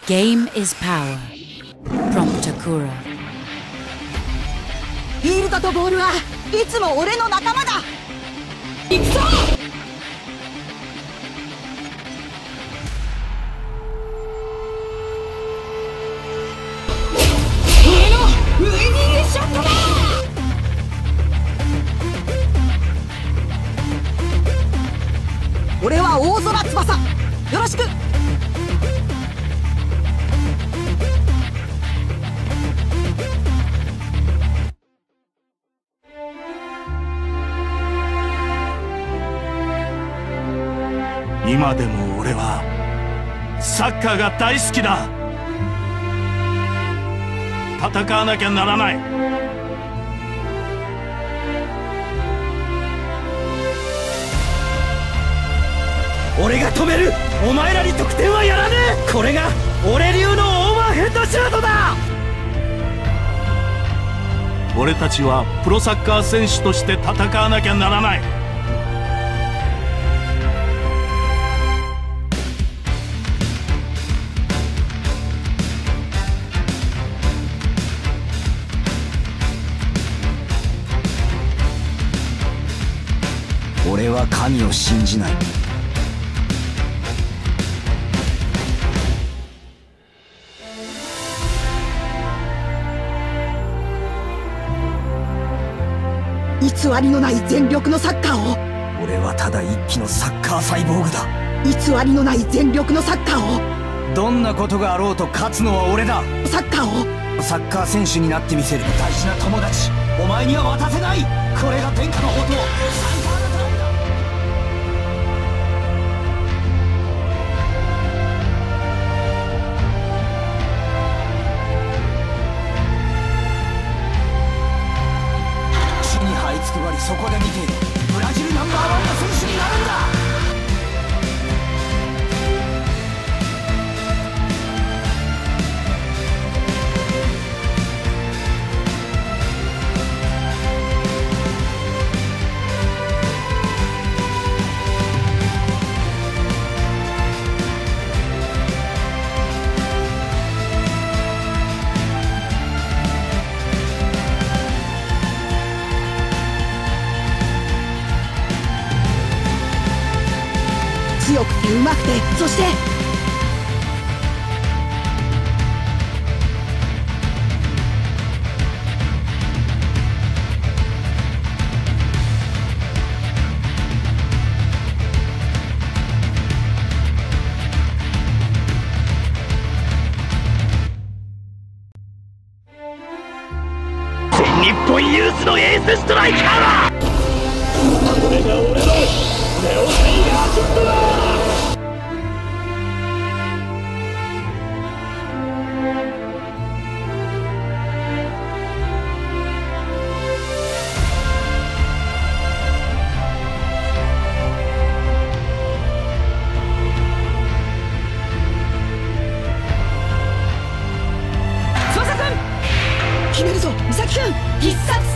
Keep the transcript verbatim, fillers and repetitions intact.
Game is power. Promptakura. フィールドとボールはいつも俺の仲間だ。行くぞ。俺のウイニングショットだ。俺は大空翼、よろしく。 今でも俺はサッカーが大好きだ。戦わなきゃならない。 俺が止める。お前らに得点はやらねえ。これが俺流のオーバーヘッドシュートだ。 俺たちはプロサッカー選手として戦わなきゃならない。 俺は神を信じない。 偽りのない全力のサッカーを。 俺はただ一機のサッカーサイボーグだ。 偽りのない全力のサッカーを。どんなことがあろうと勝つのは俺だ。 サッカーを。サッカー選手になってみせる。大事な友達、お前には渡せない。これが天下の宝刀。そこで見ている。ブラジルナンバーワンの選手になるんだ。 強くてうまくて、そして全日本ユースのエースストライカーだ。これが俺のネオタイガーショットだ。 決めるぞ、美咲君。必殺